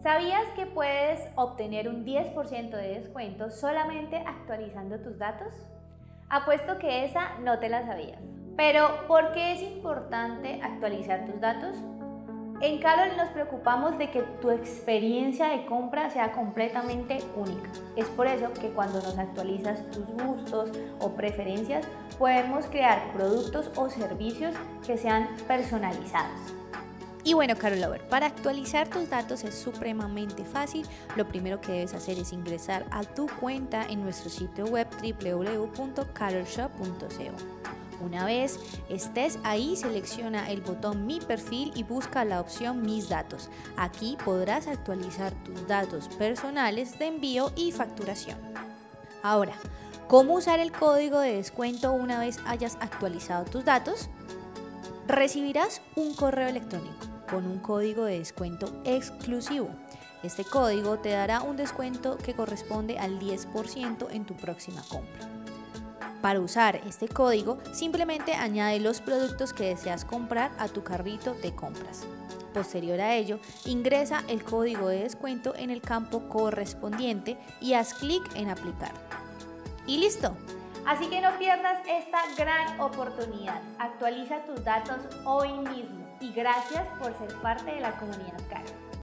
¿Sabías que puedes obtener un 10% de descuento solamente actualizando tus datos? Apuesto que esa no te la sabías. Pero, ¿por qué es importante actualizar tus datos? En Carol nos preocupamos de que tu experiencia de compra sea completamente única. Es por eso que cuando nos actualizas tus gustos o preferencias, podemos crear productos o servicios que sean personalizados. Y bueno, Carol Lover, para actualizar tus datos es supremamente fácil. Lo primero que debes hacer es ingresar a tu cuenta en nuestro sitio web www.carolshop.co. Una vez estés ahí, selecciona el botón Mi perfil y busca la opción Mis datos. Aquí podrás actualizar tus datos personales de envío y facturación. Ahora, ¿cómo usar el código de descuento una vez hayas actualizado tus datos? Recibirás un correo electrónico con un código de descuento exclusivo. Este código te dará un descuento que corresponde al 10% en tu próxima compra. Para usar este código, simplemente añade los productos que deseas comprar a tu carrito de compras. Posterior a ello, ingresa el código de descuento en el campo correspondiente y haz clic en aplicar. ¡Y listo! Así que no pierdas esta gran oportunidad. Actualiza tus datos hoy mismo y gracias por ser parte de la comunidad Carol.